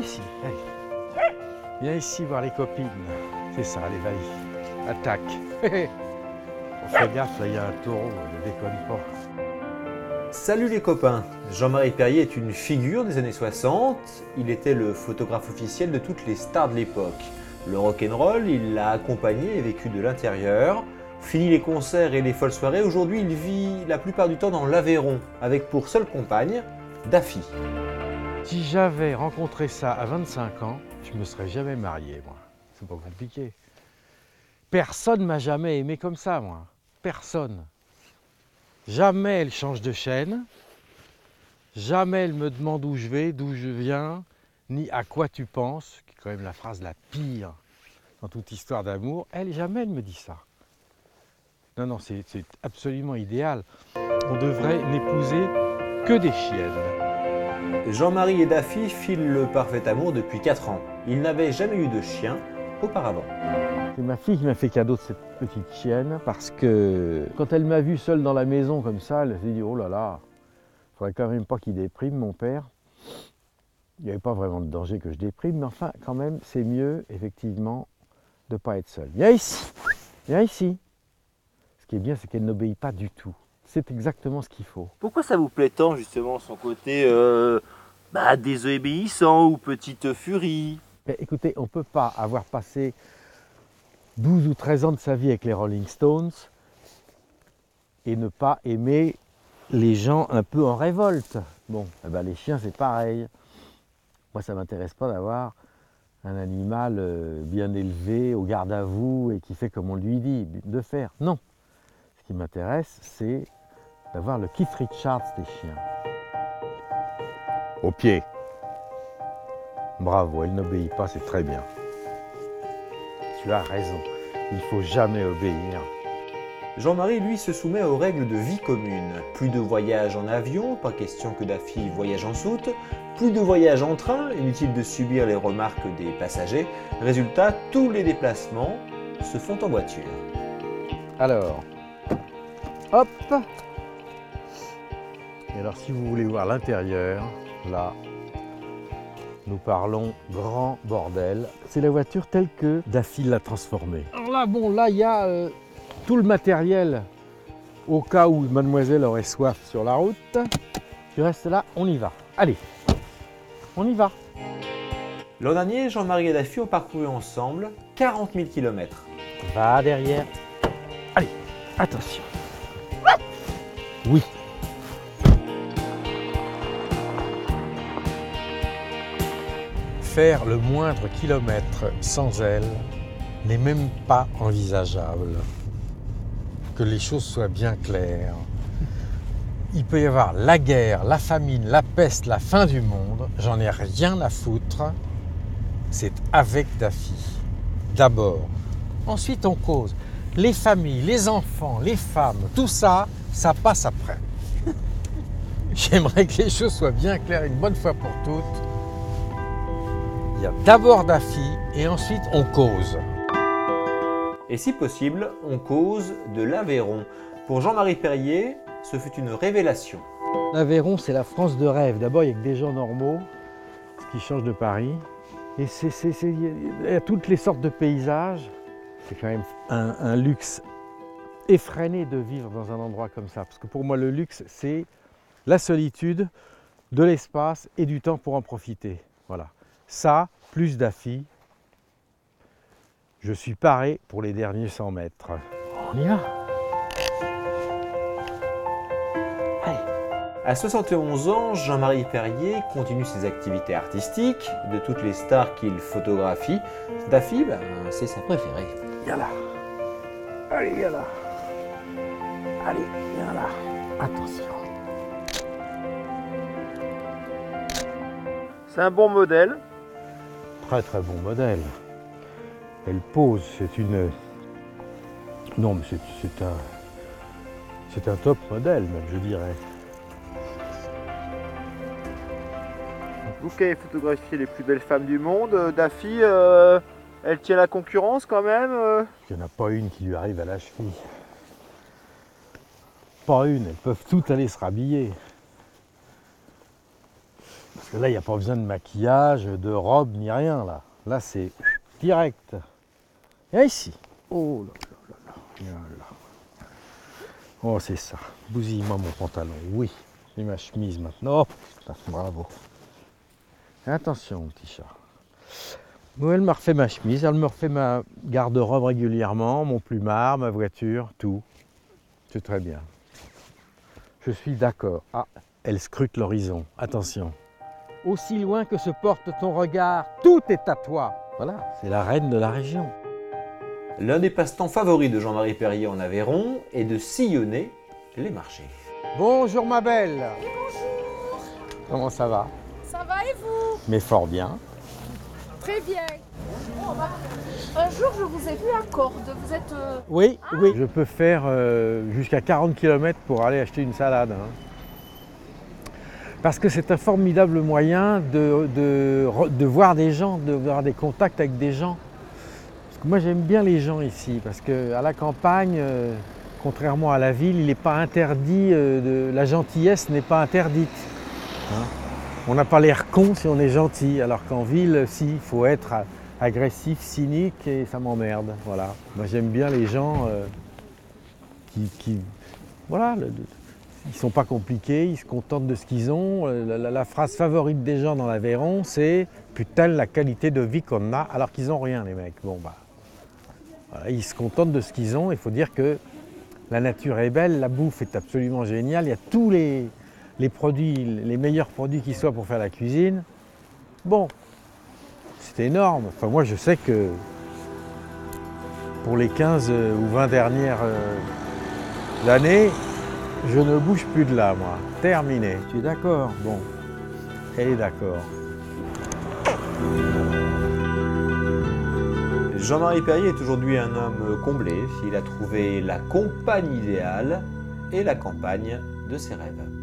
ici, allez. Viens ici voir les copines. C'est ça, allez, vas-y. Attaque. On fait gaffe, là, il y a un taureau, ne déconne pas. Salut les copains, Jean-Marie Perrier est une figure des années 60, il était le photographe officiel de toutes les stars de l'époque. Le rock'n'roll, il l'a accompagné et vécu de l'intérieur. Fini les concerts et les folles soirées, aujourd'hui il vit la plupart du temps dans l'Aveyron, avec pour seule compagne, Daffy. Si j'avais rencontré ça à 25 ans, je me serais jamais marié, moi. C'est pas compliqué. Personne ne m'a jamais aimé comme ça, moi. Personne. Jamais elle change de chaîne. Jamais elle me demande où je vais, d'où je viens, ni à quoi tu penses, qui est quand même la phrase la pire dans toute histoire d'amour. Jamais elle me dit ça. Non, non, c'est absolument idéal. On devrait n'épouser que des chiennes. Jean-Marie et Daffy filent le parfait amour depuis 4 ans. Ils n'avaient jamais eu de chien auparavant. C'est ma fille qui m'a fait cadeau de cette petite chienne parce que quand elle m'a vu seule dans la maison comme ça, elle s'est dit « Oh là là, il faudrait quand même pas qu'il déprime mon père ». Il n'y avait pas vraiment de danger que je déprime, mais enfin quand même c'est mieux effectivement de ne pas être seule. Viens ici, viens ici. Ce qui est bien, c'est qu'elle n'obéit pas du tout. C'est exactement ce qu'il faut. Pourquoi ça vous plaît tant justement son côté désobéissant ou petite furie? Mais écoutez, on ne peut pas avoir passé 12 ou 13 ans de sa vie avec les Rolling Stones et ne pas aimer les gens un peu en révolte. Bon, eh ben les chiens c'est pareil. Moi ça ne m'intéresse pas d'avoir un animal bien élevé, au garde à vous et qui fait comme on lui dit de faire. Non. Ce qui m'intéresse, c'est d'avoir le Keith Richards des chiens. Au pied. Bravo, elle n'obéit pas, c'est très bien. Tu as raison, il ne faut jamais obéir. Jean-Marie, lui, se soumet aux règles de vie commune. Plus de voyages en avion, pas question que Daffy voyage en soute. Plus de voyages en train, inutile de subir les remarques des passagers. Résultat, tous les déplacements se font en voiture. Alors, hop. Et alors, si vous voulez voir l'intérieur, là, nous parlons grand bordel. C'est la voiture telle que Daffy l'a transformée. Alors là, bon, là, il y a tout le matériel au cas où mademoiselle aurait soif sur la route. Tu restes là, on y va. Allez, on y va. L'an dernier, Jean-Marie et Daffy ont parcouru ensemble 40 000 km. Va derrière. Allez, attention. Oui. Faire le moindre kilomètre sans elle n'est même pas envisageable. Que les choses soient bien claires. Il peut y avoir la guerre, la famine, la peste, la fin du monde. J'en ai rien à foutre. C'est avec Daffy. D'abord. Ensuite, on cause. Les familles, les enfants, les femmes, tout ça, ça passe après. J'aimerais que les choses soient bien claires une bonne fois pour toutes. Il y a d'abord Daffy et ensuite on cause. Et si possible, on cause de l'Aveyron. Pour Jean-Marie Perrier, ce fut une révélation. L'Aveyron, c'est la France de rêve. D'abord, il n'y a que des gens normaux, ce qui change de Paris. Et il y a toutes les sortes de paysages. C'est quand même un luxe effréné de vivre dans un endroit comme ça. Parce que pour moi, le luxe, c'est la solitude, de l'espace et du temps pour en profiter. Voilà. Ça, plus Daffy, je suis paré pour les derniers 100 mètres. On y va. Allez. À 71 ans, Jean-Marie Perrier continue ses activités artistiques. De toutes les stars qu'il photographie, Daffy, c'est sa préférée. Viens là. Allez, viens là. Allez, viens là. Attention. C'est un bon modèle. Très très bon modèle. Elle pose, c'est une... Non, mais c'est un top modèle même, je dirais. Vous qui avez photographié les plus belles femmes du monde, Daffy, elle tient la concurrence quand même Il n'y en a pas une qui lui arrive à la cheville. Pas une, elles peuvent toutes aller se rhabiller. Parce que là, il n'y a pas besoin de maquillage, de robe, ni rien, là. Là, c'est direct. Et ici. Oh là là là là là là. Oh, c'est ça. Bousille-moi mon pantalon. Oui, j'ai ma chemise maintenant. Oh, putain, bravo. Et attention, mon petit chat. Moi, elle me refait ma chemise, elle me refait ma garde-robe régulièrement, mon plumard, ma voiture, tout. C'est très bien. Je suis d'accord. Ah, elle scrute l'horizon. Attention. Aussi loin que se porte ton regard, tout est à toi. Voilà, c'est la reine de la région. L'un des passe-temps favoris de Jean-Marie Perrier en Aveyron est de sillonner les marchés. Bonjour ma belle. Bonjour, Comment ça va? ça va et vous? Mais fort bien. Très bien. Un jour, je vous ai vu à Cordes. Vous êtes... Oui, oui. Je peux faire jusqu'à 40 km pour aller acheter une salade. Hein. Parce que c'est un formidable moyen de voir des gens, de voir des contacts avec des gens. Parce que moi j'aime bien les gens ici, parce qu'à la campagne, contrairement à la ville, il n'est pas interdit, la gentillesse n'est pas interdite. Hein. On n'a pas l'air con si on est gentil, alors qu'en ville, si, il faut être agressif, cynique, et ça m'emmerde. Voilà. Moi j'aime bien les gens voilà, ils ne sont pas compliqués, ils se contentent de ce qu'ils ont. La phrase favorite des gens dans l'Aveyron, c'est « putain, la qualité de vie qu'on a », alors qu'ils n'ont rien, les mecs. Bon, bah, voilà, ils se contentent de ce qu'ils ont. Il faut dire que la nature est belle, la bouffe est absolument géniale. Il y a tous les produits, les meilleurs produits qui soient pour faire la cuisine. Bon, c'est énorme. Enfin, moi, je sais que pour les 15 ou 20 dernières années, je ne bouge plus de là, moi. Terminé. Tu es d'accord? Bon. Elle est d'accord. Jean-Marie Perrier est aujourd'hui un homme comblé. Il a trouvé la compagne idéale et la campagne de ses rêves.